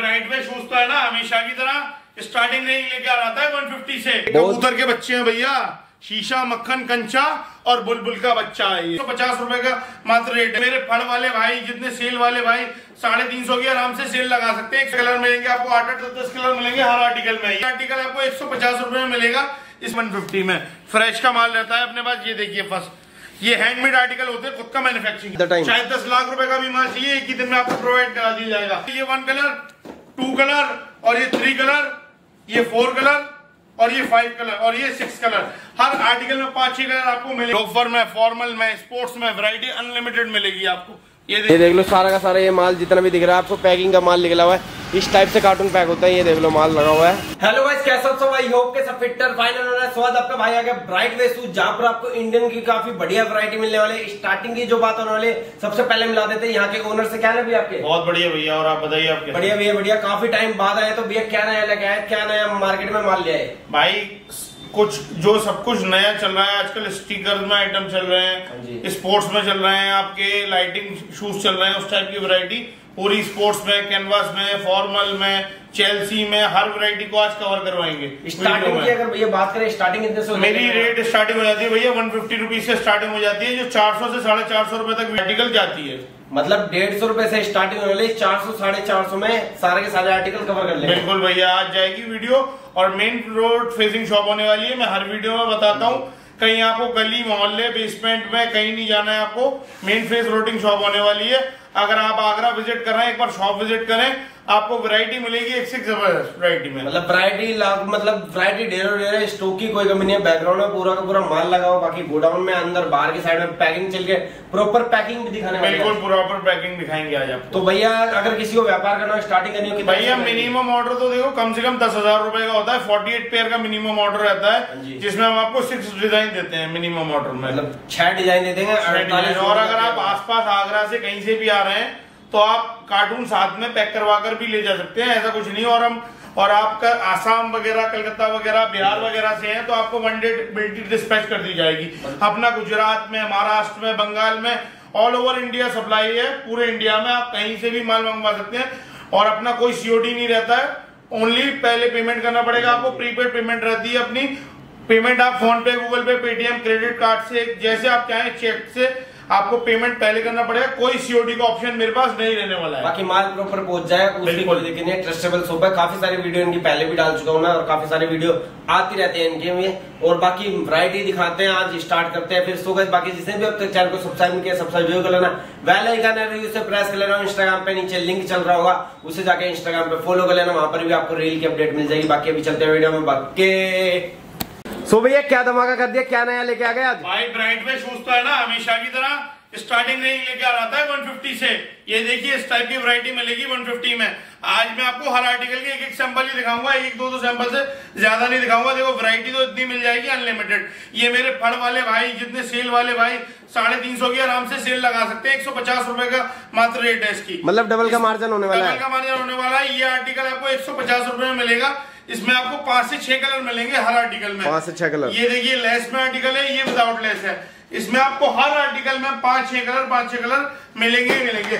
Right में shoes तो है ना हमेशा की तरह स्टार्टिंग रेंज लेके आ रहा है 150 से। कबूतर के बच्चे हैं भैया, शीशा, मक्खन, कंचा और बुलबुल का बच्चा है ये। 50 रुपए का मात्र रेट है। मेरे फड़ वाले भाई, जितने सेल वाले भाई 350 की आराम से सेल लगा सकते हैं। कलर मिलेंगे आपको 8-10 कलर मिलेंगे हर आर्टिकल में। ये आर्टिकल आपको 150 रुपए में मिलेगा, इस 150 में फ्रेश का माल रहता है अपने पास। ये देखिए फर्स्ट, ये हैंडमेड आर्टिकल होते हैं, खुद का मैन्युफैक्चरिंग। शायद 10 लाख रुपए का भी माल चाहिए, एक ही दिन में आपको प्रोवाइड करा दिया जाएगा। ये 1 कलर, 2 कलर और ये 3 कलर, ये 4 कलर और ये 5 कलर और ये 6 कलर। हर आर्टिकल में 5-6 कलर आपको मिलेगा। लोफर में, फॉर्मल में, स्पोर्ट्स में वैरायटी अनलिमिटेड मिलेगी आपको। ये देख लो सारा का सारा ये माल जितना भी दिख रहा है आपको पैकिंग का माल निकला हुआ है। इस टाइप से कार्टून पैक होता है। ये देख लो माल लगा हुआ है। हेलो गाइस, कैसे हो सब? आई होप के सब फिटर फाइनल होना है। स्वाद आपका भाई आ गया ब्राइट वे शूज, जहां पर आपको इंडियन की काफी बढ़िया वैरायटी मिलने वाली है। स्टार्टिंग की जो बात होने वाली है, सबसे पहले मिला देते हैं यहाँ के ओनर से। क्या ना भैया आपके? बहुत बढ़िया भैया, और आप बताइए आपके? बढ़िया भैया बढ़िया। काफी टाइम बाद आए तो भैया क्या नया लेके आए, क्या नया मार्केट में माल ले आए? भाई कुछ जो सब कुछ नया चल रहा है आजकल, स्टिकर में आइटम चल रहे हैं, स्पोर्ट्स में चल रहे हैं, आपके लाइटिंग शूज चल रहे हैं, उस टाइप की वैरायटी पूरी स्पोर्ट्स में, कैनवास में, फॉर्मल में, चेल्सी में, हर वैरायटी को आज कवर करवाएंगे। स्टार्टिंग की अगर भैया बात करें, स्टार्टिंग कितने से? मेरी रेट स्टार्टिंग हो जाती है भैया 150 रुपीज से स्टार्टिंग हो जाती है, जो 400 से 450 रुपए तक आर्टिकल जाती है। मतलब 150 रुपए से स्टार्टिंग होने वाली, 400-450 में सारे के सारे आर्टिकल कवर कर लेंगे। बिल्कुल भैया, आज जाएगी वीडियो और मेन रोड फेसिंग शॉप होने वाली है। मैं हर वीडियो में बताता हूँ, कहीं आपको गली, मोहल्ले, बेसमेंट में कहीं नहीं जाना है। आपको मेन फेस रोटिंग शॉप होने वाली है। अगर आप आगरा विजिट कर रहे हैं, एक बार शॉप विजिट करें, आपको वैरायटी मिलेगी एक से एक जबरदस्त वैरायटी में। मतलब वैरायटी ढेरों स्टॉक की कोई कमी नहीं है। बैकग्राउंड में पूरा का पूरा माल लगा हुआ, बाकी गोडाउन में अंदर बाहर की साइड में पैकिंग चल के प्रॉपर पैकिंग भी दिखाने वाले हैं। बिल्कुल प्रॉपर पैकिंग दिखाएंगे आज आपको। तो भैया अगर किसी को व्यापार करना हो, स्टार्टिंग करनी हो, भैया मिनिमम ऑर्डर तो देखो कम से कम 10,000 रुपए का होता है। 48 पेयर का मिनिमम ऑर्डर रहता है, जिसमें हम आपको 6 डिजाइन देते हैं मिनिमम ऑर्डर में। मतलब 6 डिजाइन देते हैं। और अगर आप आसपास आगरा से कहीं से भी आ रहे हैं तो आप कार्टून साथ में पैक करवा कर भी ले जा सकते हैं, ऐसा कुछ नहीं। और आपका आसाम वगैरह, कलकत्ता वगैरह, बिहार वगैरह से हैं तो आपको 1 डे डिस्पैच कर दी जाएगी। अपना गुजरात में, महाराष्ट्र में, बंगाल में, ऑल ओवर इंडिया सप्लाई है। पूरे इंडिया में आप कहीं से भी माल मंगवा सकते हैं और अपना कोई सीओडी नहीं रहता है। ओनली पहले पेमेंट करना पड़ेगा आपको। प्रीपेड पेमेंट रहती है अपनी। पेमेंट आप फोन पे, गूगल पे, पेटीएम, क्रेडिट कार्ड से, जैसे आप चाहें चेक से आपको पेमेंट पहले करना पड़ेगा। कोई सीओडी का ऑप्शन मेरे पास नहीं रहने वाला है। बाकी माल प्रॉपर पहुंच जाए, उसकी कोई दिक्कत नहीं है। ट्रस्टेबल शॉप है। काफी सारी वीडियो इनकी पहले भी डाल चुका हूं मैं, और काफी सारी वीडियो आती रहती है इनके में। और बाकी वैरायटी दिखाते हैं, आज स्टार्ट करते हैं। फिर सो गए बाकी जिसने भी अब तक चैनल को सब्सक्राइब नहीं किया, सब्सक्राइब कर लेना। बेल आइकन है रिव्यू से प्रेस कर लेना। इंस्टाग्राम पे नीचे लिंक चल रहा होगा, उसे जाके इंस्टाग्राम पे फॉलो कर लेना, वहां पर भी आपको रील की अपडेट मिल जाएगी। बाकी अभी चलते हैं वीडियो में। बाकी सो भैया क्या धमाका कर दिया, क्या नया लेके आ गए आज? भाई ब्राइट में शूज तो है ना हमेशा की तरह स्टार्टिंग रेंज लेके आ रहा है 150 से। ये देखिए इस टाइप की वैरायटी मिलेगी 150 में। आज मैं आपको हर आर्टिकल के एक सैंपल ही दिखाऊंगा, 1-2 सैंपल से ज्यादा नहीं दिखाऊंगा। देखो वैरायटी तो इतनी मिल जाएगी अनलिमिटेड। ये मेरे फड़ वाले भाई, जितने सेल वाले भाई 350 की आराम से सेल लगा सकते हैं। 150 रुपए का मात्र रेट है इसकी। मतलब डबल का मार्जिन होने वाला है। डबल का मार्जिन होने वाला है। ये आर्टिकल आपको 150 रुपए में मिलेगा। इसमें आपको 5 से 6 कलर मिलेंगे हर आर्टिकल में। 5 से 6 कलर। ये देखिए लेस में आर्टिकल है, ये विदाउट लेस है। इसमें आपको हर आर्टिकल में 5-6 कलर मिलेंगे।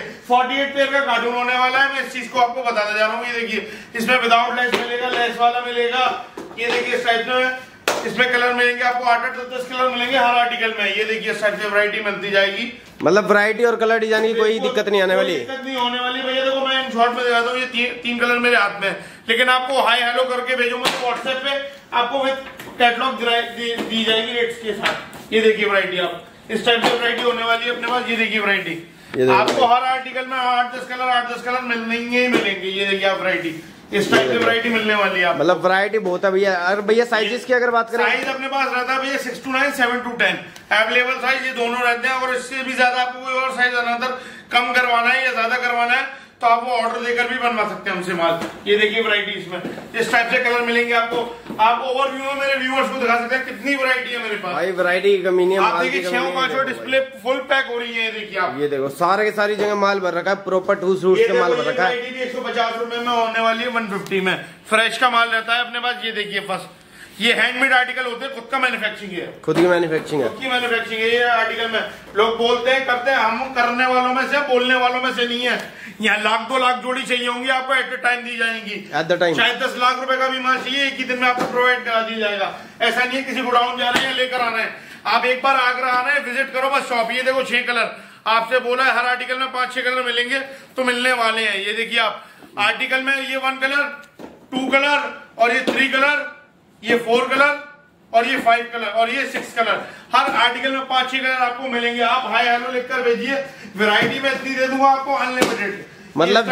48 पेयर का कार्टून होने वाला है। मैं इस चीज को आपको बताता जा रहा हूँ। ये देखिए इसमें विदाउट लेस मिलेगा, लेस वाला मिलेगा। ये देखिए इस टाइप में इसमें कलर मिलेंगे आपको 8-10 कलर मिलेंगे हर आर्टिकल में। ये देखिए इस टाइप से वैरायटी मिलती जाएगी। मतलब वैरायटी और कलर डिजाइन की कोई दिक्कत नहीं आने वाली। दिक्कत नहीं होने वाली भैया। देखो मैं इन शॉर्ट में दिखाता हूँ, ये 3 कलर मेरे हाथ में, लेकिन आपको हाई हेलो करके भेजूंगा तो व्हाट्सएप पे आपको विद कैटलॉग दी जाएगी रेट्स के साथ। ये देखिए वैरायटी, आप इस टाइप से वैरायटी होने वाली है अपने पास। ये देखिए वैरायटी, आपको हर आर्टिकल में 8-10 कलर मिलेंगे ही मिलेंगे। ये देखिए आप वैरायटी, इस टाइप की वैरायटी मिलने वाली है। मतलब वैरायटी बहुत है भैया। और भैया साइजेस की अगर बात करें, साइज अपने पास रहता है भैया 6 to 9, 7 to 10 अवेलेबल साइज, ये दोनों रहते हैं। और इससे भी ज्यादा आपको कोई और साइज अनदर कम करवाना है या ज्यादा करवाना है तो आप वो ऑर्डर देकर भी बनवा सकते हैं हमसे माल। ये देखिए वैरायटी, इसमें इस टाइप से कलर मिलेंगे आपको। आप ओवरव्यू में मेरे व्यूअर्स को दिखा सकते हैं कितनी वैरायटी है मेरे पास। भाई वैरायटी की कमी नहीं है। आप देखिए 6-5 डिस्प्ले फुल पैक हो रही है। ये देखिए आप, ये देखो सारे के सारी जगह माल भर रखा है, प्रॉपर टूस के माल भर रखा है। 150 रुपए में होने वाली है 150 में। फ्रेश का माल रहता है अपने पास। ये देखिए फर्स्ट, ये हैंडमेड आर्टिकल होते हैं, खुद का मैन्युफैक्चरिंग है, खुद की मैन्युफैक्चरिंग है, खुद की मैन्युफैक्चरिंग है। ये आर्टिकल में लोग बोलते हैं करते हैं, हम करने वालों में से, बोलने वालों में से नहीं है। यहाँ 1-2 लाख जोड़ी चाहिए होंगी आपको, एट द टाइम दी जाएंगी, एट द टाइम। शायद 10 लाख रुपए का भी माल चाहिए, एक ही दिन में आपको प्रोवाइड करा दिया जाएगा। ऐसा नहीं है किसी गोडाउन जा रहे हैं लेकर आना है, आप एक बार आगरा आना है, विजिट करो बस शॉप। ये देखो 6 कलर आपसे बोला है, हर आर्टिकल में 5-6 कलर मिलेंगे, तो मिलने वाले हैं। ये देखिए आप आर्टिकल में ये 1 कलर, 2 कलर और ये 3 कलर, ये 4 कलर और ये 5 कलर और ये 6 कलर। हर आर्टिकल में 5-6 कलर आपको मिलेंगे। आप हाई हेलो लिखकर भेजिए, वैरायटी में इतनी दे दूंगा आपको, अनलिमिटेड। मतलब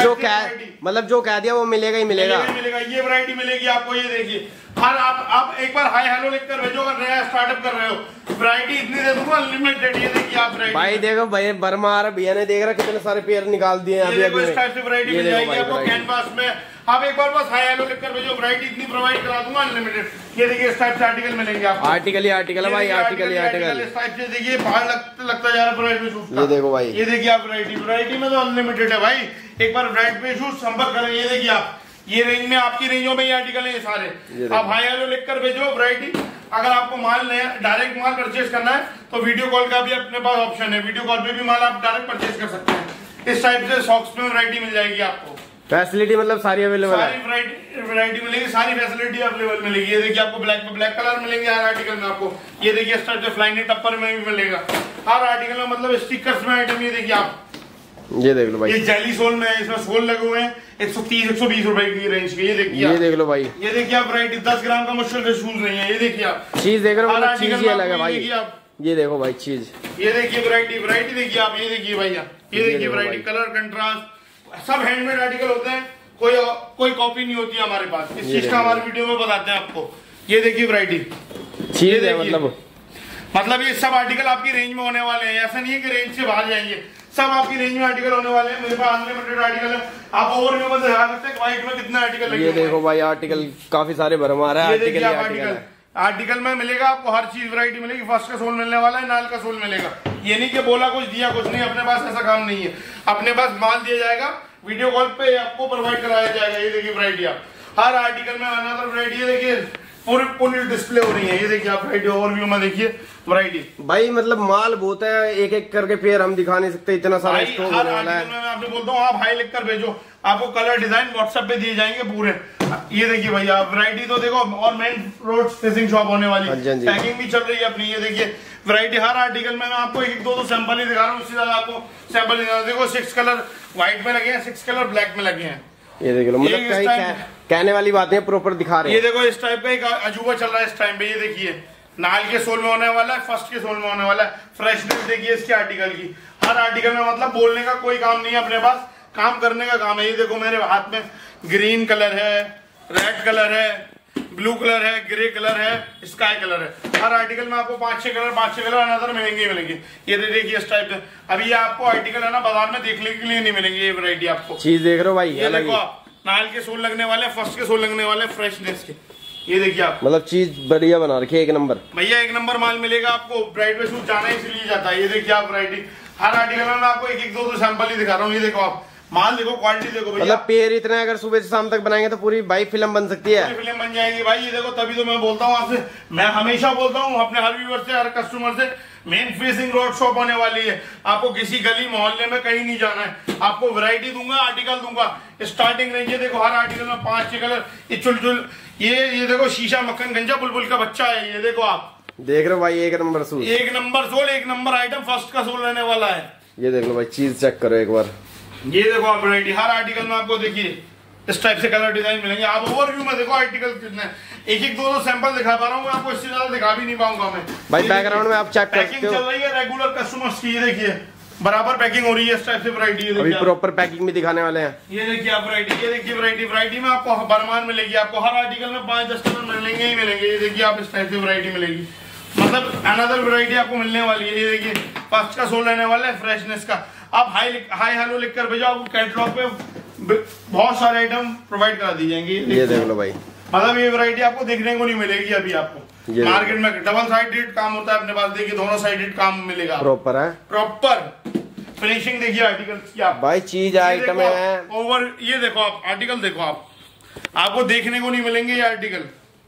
जो कह दिया वो मिलेगा ही मिलेगा। ये वैरायटी मिलेगी आपको। ये देखिए हर आप एक बार हाई हेलो लिखकर भेजो, अगर नया स्टार्टअप कर रहे हो, वैरायटी इतनी दे दूंगा अनलिमिटेड। ये देखिए आप वैरायटी, भाई देखो भाई बर्मा आ रहा, भैया ने देख रहा कितने सारे पेयर निकाल दिए अभी अभी। इस टाइप से वैरायटी मिल जाएगी आपको कैनवास में। आप एक बार बस हाई हेलो लिखकर भेजो, वैरायटी इतनी प्रोवाइड करा दूंगा अनलिमिटेड। ये देखिए इस टाइप से आर्टिकल मिलेंगे आपको, आर्टिकल ही आर्टिकल है भाई, आर्टिकल ही आर्टिकल। इस टाइप से देखिए बाहर लगता जा रहा है प्राइस में शूज। ये देखो भाई, ये देखिए आप वैरायटी में तो अनलिमिटेड है भाई। एक बार वैरायटी पे शूज संपर्क करें। ये देखिए आप, ये रेंज में, आपकी रेंजों में ये आर्टिकल है ये सारे। आप हाई हेलो लिखकर भेजो वैरायटी। अगर आपको माल नया डायरेक्ट माल परचेज करना है तो वीडियो कॉल का भी अपने पास ऑप्शन है, वीडियो कॉल पे भी माल आप डायरेक्ट परचेज कर सकते हैं। इस टाइप से सॉक्स में वैरायटी मिल जाएगी आपको। फैसिलिटी मतलब सारी अवेलेबल है, सारी वैरायटी मिलेगी, सारी फैसिलिटी अवेलेबल मिलेगी। ये देखिए आपको ब्लैक में ब्लैक कलर मिलेंगे हर आर्टिकल में आपको। ये देखिए इस टाइप से फ्लाइंग टप्पर में भी मिलेगा हर आर्टिकल में, मतलब स्टिकर्स में आइटम। ये देखिए आप, ये देख लो भाई, ये जेली सोल में है, इसमें सोल लगे हुए हैं 130-120 रुपए की रेंज के। ये देखिए, ये देख लो भाई, ये देखिए आप वैरायटी 10 ग्राम का मुश्किल से शूज नहीं है। ये देखिए आप चीज देख रहे हो, चीज ही अलग है भाई। आप ये देखो भाई चीज, ये देखिए वैरायटी देखिए आप। ये देखिए भैया, ये देखिए वैरायटी, कलर कंट्रास्ट, सब हैंडमेड आर्टिकल होते हैं, कोई कॉपी नहीं होती हमारे पास। इस चीज का हमारे वीडियो में बताते हैं आपको। ये देखिए वैरायटी चीज है, मतलब ये सब आर्टिकल आपकी रेंज में होने वाले हैं। ऐसा नहीं है कि रेंज से बाहर जाएंगे, सब आपकी रेंज में आर्टिकल होने वाले हैं। मेरे पास अनलिमिटेड आर्टिकल है। आप ओवरव्यू में दिखा सकते हैं व्हाइट में कितना आर्टिकल लगे। ये देखो भाई आर्टिकल काफी सारे भरमा रहा है। आर्टिकल में मिलेगा आपको हर चीज, वैरायटी मिलेगी। फर्स्ट का सोल मिलने वाला है, नाल का सोल मिलेगा। ये नहीं कि बोला कुछ दिया कुछ नहीं, अपने पास ऐसा काम नहीं है। अपने पास माल दिया जाएगा, वीडियो कॉल पे आपको प्रोवाइड कराया जाएगा। ये देखिए वैरायटी आप, हर आर्टिकल में अनदर वैरायटी। देखिए पूरी डिस्प्ले हो रही है। ये देखिए आप वैरायटी ओवरव्यू में देखिए वैरायटी। भाई मतलब माल बहुत है, एक एक करके पेयर हम दिखा नहीं सकते, इतना सारा स्टॉक होने वाला है। मैं आपसे बोलता हूँ, आप हाई लिख कर भेजो, आपको कलर डिजाइन व्हाट्सएप पे दिए जाएंगे पूरे। ये देखिए भैया वैरायटी तो देखो, और मेन रोड फेसिंग शॉप होने वाली है, पैकिंग भी चल रही है अपनी। ये देखिए वैरायटी हर आर्टिकल में मैं आपको 1-2 सैंपल ही दिखा रहा हूँ, उससे ज्यादा आपको सैंपल दिखा रहा हूँ। देखो 6 कलर व्हाइट में लगे हैं, 6 कलर ब्लैक में लगे हैं। ये देख लो, मतलब कहने वाली बातें प्रॉपर दिखा रहे हैं। ये देखो इस टाइप का एक अजूबा चल रहा है इस टाइम पे। ये देखिए नाल के सोल में होने वाला है, फर्स्ट के सोल में होने वाला है। फ्रेशनेस देखिए इसके आर्टिकल की, हर आर्टिकल में, मतलब बोलने का कोई काम नहीं है, अपने पास काम करने का काम है। ये देखो मेरे हाथ में ग्रीन कलर है, रेड कलर है, ब्लू कलर है, ग्रे कलर है, स्काई कलर है। हर आर्टिकल में आपको 5-6 कलर अनदर मिलेंगे। ये देखिए इस टाइप से। अभी ये आपको आर्टिकल है ना बाजार में देखने के लिए नहीं मिलेंगे। ये वैरायटी आपको चीज देख रहे हो भाई, ये देखो आप, नाल के सोल लगने वाले, फर्स्ट के सोल लगने वाले, फ्रेशनेस के। ये देखिए आप, मतलब चीज बढ़िया बना रखी है, एक नंबर भैया, एक नंबर माल मिलेगा आपको। ब्राइड पे शूट जाना इसलिए जाता है। ये देखिए आप वैरायटी हर आर्टिकल में मैं आपको 1-2 सैंपल ही दिखा रहा हूँ। ये देखो आप माल देखो, क्वालिटी देखो भैया। मतलब पेड़ इतने अगर सुबह से शाम तक बनाएंगे तो पूरी भाई फिल्म बन सकती है, फिल्म बन जाएगी भाई। ये देखो तभी तो मैं बोलता हूँ आपसे, मैं हमेशा बोलता हूँ अपने हर व्यूअर से, हर कस्टमर से, मेन फेसिंग रोड शॉप होने वाली है। आपको किसी गली मोहल्ले में कहीं नहीं जाना है। आपको वैरायटी दूंगा, आर्टिकल दूंगा, स्टार्टिंग रेंज। ये देखो हर आर्टिकल में 5-6 कलर। ये चुल ये देखो शीशा मक्खन गंजा बुलबुल का बच्चा है। ये देखो आप देख रहे हो भाई, एक नंबर सूट, एक नंबर सोल, एक नंबर आइटम, फर्स्ट का सोल रहने वाला है। ये देख लो भाई, चीज चेक करो एक बार। ये देखो आप वैरायटी हर आर्टिकल में आपको देखिए इस टाइप से कलर डिजाइन मिलेंगे। आप ओवरव्यू में देखो आर्टिकल कितने, 1-2 सैंपल दिखा पा रहा हूँ मैं आपको, इससे ज्यादा दिखा भी नहीं पाऊंगा मैं भाई। बैकग्राउंड में आप चेक कर सकते हो, चल रही है रेगुलर कस्टमर्स की। ये देखिए बराबर पैकिंग हो रही है इस टाइप से वैरायटी। अभी प्रॉपर पैकिंग भी दिखाने वाले हैं। ये देखिए आप वैरायटी, ये देखिए वैरायटी में आपको बरमान मिलेगी। आपको हर आर्टिकल में 5-10 कलर मिलेंगे ही मिलेंगे। ये देखिए आप इस टाइप से वैरायटी मिलेगी, मतलब अनदर वैरायटी आपको मिलने वाली है। ये देखिए फर्स्ट का सोल रहने वाला है, फ्रेशनेस का। आप हाई हेलो लिखकर भेजो, आपको कैटलॉग पे बहुत सारे आइटम प्रोवाइड करा दी जाएंगे। ये देख लो भाई, मतलब ये वैरायटी आपको देखने को नहीं मिलेगी अभी आपको मार्केट में। डबल साइडेड काम होता है अपने पास, देखिए दोनों साइडेड काम मिलेगा। प्रॉपर है, प्रॉपर फिनिशिंग देखिए आर्टिकल की आप भाई। चीज आइटम है ओवर। ये देखो आप आर्टिकल देखो आप, आपको देखने को नहीं मिलेंगे ये आर्टिकल।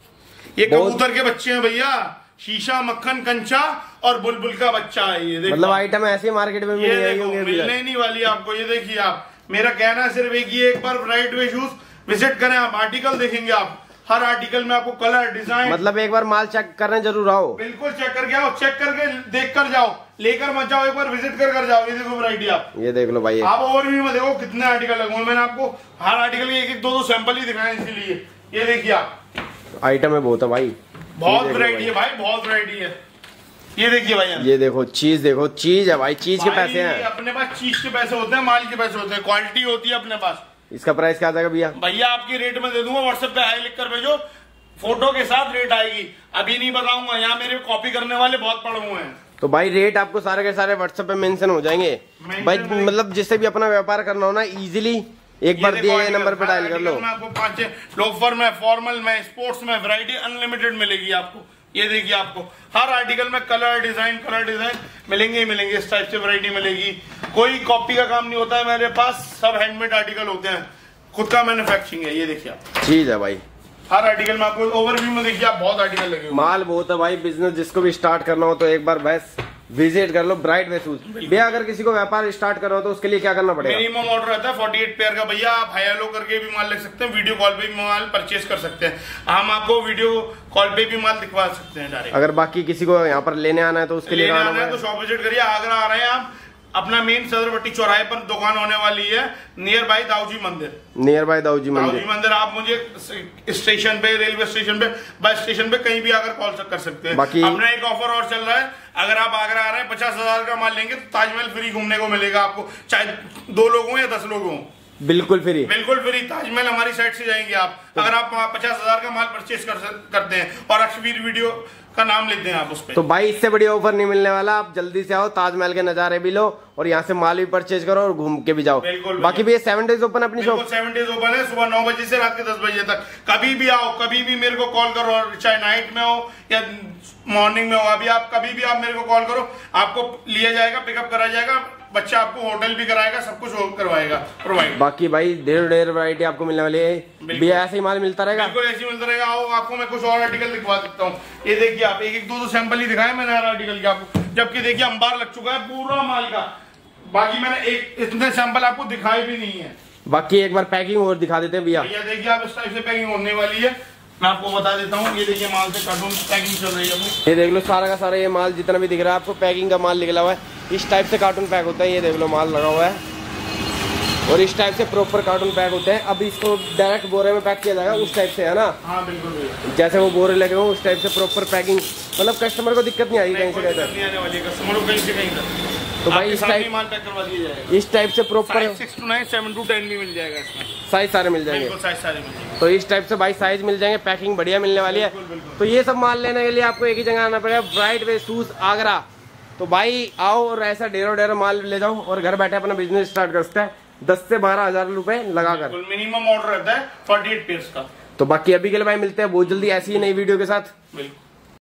ये कबूतर के बच्चे हैं भैया, शीशा, मक्खन, कंचा और बुलबुल का बच्चा है ये। देखो मतलब आइटम ऐसे मार्केट में मिलने नहीं वाली आपको। ये देखिए आप, मेरा कहना है सिर्फ एक ही, एक बार ब्राइट वे शूज विजिट करें आप, आर्टिकल देखेंगे आप, हर आर्टिकल में आपको कलर, डिजाइन, मतलब एक बार माल चेक करने जरूर आओ। बिल्कुल चेक करके आओ, चेक करके देख कर जाओ, लेकर मत जाओ, एक बार विजिट कर जाओ। ये देखो वैरायटी आप, ये देख लो भाई, आप ओवरव्यू में देखो कितने आर्टिकल लगे। मैंने आपको हर आर्टिकल के एक दो सैंपल ही दिखाए इसीलिए। ये देखिए आप, आइटम है बहुत है भाई, बहुत वैरायटी है भाई, बहुत वैरायटी है। ये देखिए भाई, ये देखो चीज, देखो चीज है भाई, चीज के पैसे हैं अपने पास, चीज के पैसे होते हैं, माल के पैसे होते हैं, क्वालिटी होती है अपने पास। इसका प्राइस क्या आ जाएगा भैया? भैया आपकी रेट में दे दूंगा, व्हाट्सएप पे हाई लिख कर भेजो, फोटो के साथ रेट आएगी। अभी नहीं बताऊंगा, यहाँ मेरे कॉपी करने वाले बहुत पड़े हुए हैं। तो भाई रेट आपको सारे के सारे व्हाट्सएप पे मेंशन हो जाएंगे भाई, मतलब जिससे भी अपना व्यापार करना हो ना इजीली एक बार दिए नंबर पे डायल कर लो। आपको 5 लोफर में, फॉर्मल में, स्पोर्ट्स में वैरायटी अनलिमिटेड मिलेगी आपको। ये देखिए आपको हर आर्टिकल में कलर डिजाइन मिलेंगे ही मिलेंगे, इस टाइप से वैरायटी मिलेगी। कोई कॉपी का काम नहीं होता है मेरे पास, सब हैंडमेड आर्टिकल होते हैं, खुद का मैन्युफैक्चरिंग है। ये देखिए आप, चीज है भाई, हर आर्टिकल में आपको ओवरव्यू में देखिए आप, बहुत आर्टिकल लगे हुए, माल बहुत है भाई। बिजनेस जिसको भी स्टार्ट करना हो तो एक बार बस विजिट कर लो ब्राइट वे शूज। भैया अगर किसी को व्यापार स्टार्ट करना हो तो उसके लिए क्या करना पड़ेगा? मिनिमम ऑर्डर रहता है 48 पेयर का भैया। आप हाई लो करके भी माल ले सकते हैं, वीडियो कॉल पे भी माल परचेज कर सकते हैं, हम आपको वीडियो कॉल पे भी माल दिखवा सकते हैं डायरेक्ट। अगर बाकी किसी को यहाँ पर लेने आना है तो उसके लिए आना है तो शॉप विजिट करिए। आगरा आ रहे हैं आप, अपना मेन सदरपट्टी चौराहे पर दुकान होने वाली है, नियर बाय दाऊजी मंदिर। नियर बाय दाऊजी मंदिर आप मुझे स्टेशन पे, रेलवे स्टेशन पे, बस स्टेशन पे कहीं भी आकर कॉल कर सकते हैं। बाकी अपना एक ऑफर और चल रहा है, अगर आप आगरा आ रहे हैं 50,000 का माल लेंगे तो ताजमहल फ्री घूमने को मिलेगा आपको, चाहे 2 लोग हो या 10 लोग हो, बिल्कुल फ्री, बिल्कुल फ्री। ताजमहल हमारी साइड से जाएंगे आप, अगर आप 50,000 का माल परचेज करते हैं और अक्षवीर वीडियो का नाम लेते हैं आप उस पे। तो भाई इससे बढ़िया ऑफर नहीं मिलने वाला। आप जल्दी से आओ, ताजमहल के नजारे भी लो और यहाँ से माल भी परचेज करो और घूम के भी जाओ। बाकी भी 7 डेज ओपन अपनी शॉप, 7 डेज ओपन है, सुबह 9 बजे से रात के 10 बजे तक। कभी भी आओ, कभी भी मेरे को कॉल करो, चाहे नाइट में हो या मॉर्निंग में हो, अभी आप कभी भी आप मेरे को कॉल करो, आपको लिया जाएगा, पिकअप करा जाएगा, बच्चा आपको होटल भी कराएगा, सब कुछ करवाएगा प्रोवाइड। बाकी भाई ढेर वैरायटी आपको मिलने वाली है, भैया ऐसे ही माल मिलता रहेगा, बिल्कुल ऐसे ही मिलता रहेगा। आओ, आपको मैं कुछ और आर्टिकल दिखवा सकता हूँ। ये देखिए आप, एक 2 सैंपल ही दिखाए मैंने हर आर्टिकल के आपको, जबकि देखिए अंबार लग चुका है पूरा माल का। बाकी मैंने इतने सैंपल आपको दिखाए भी नहीं है। बाकी एक बार पैकिंग और दिखा देते हैं भैया। देखिए आप, इस टाइप से पैकिंग होने वाली है, मैं आपको बता देता हूँ। ये देखिए माल से कार्टून पैकिंग चल रही है। ये देख लो सारा का सारा ये माल जितना भी दिख रहा है आपको पैकिंग का माल निकला हुआ है, इस टाइप से कार्टून पैक होता है। ये देख लो माल लगा हुआ है और इस टाइप से प्रॉपर कार्टून पैक होते हैं। अब इसको डायरेक्ट बोरे में पैक किया जाएगा उस टाइप से, है ना? हाँ बिल्कुल, जैसे वो बोरे लगे हो उस टाइप से प्रॉपर पैकिंग, मतलब कस्टमर को दिक्कत नहीं आएगी कहीं से कहीं। तो भाई इस टाइप माल पैक करवा दिया जाएगा, इस टाइप से प्रॉपर 6 to 9, 7 to 10 भी मिल जाएगा इसमें, साइज सारे मिल जाएंगे। साइज सारे मिल जाएंगे। तो इस टाइप से भाई साइज मिल जाएंगे, पैकिंग बढ़िया मिलने वाली है। तो ये सब माल लेने के लिए आपको एक ही जगह आना पड़ेगा, ब्राइट वे शूज आगरा। तो भाई आओ और ऐसा ढेरों माल ले जाओ और घर बैठे अपना बिजनेस स्टार्ट कर सकता है 10 से 12,000 रुपए लगाकर। मिनिमम ऑर्डर रहता है 48 पेयर्स का। तो बाकी अभी के लिए भाई मिलते हैं बहुत जल्दी ऐसी ही नई वीडियो के साथ। बिल्कुल।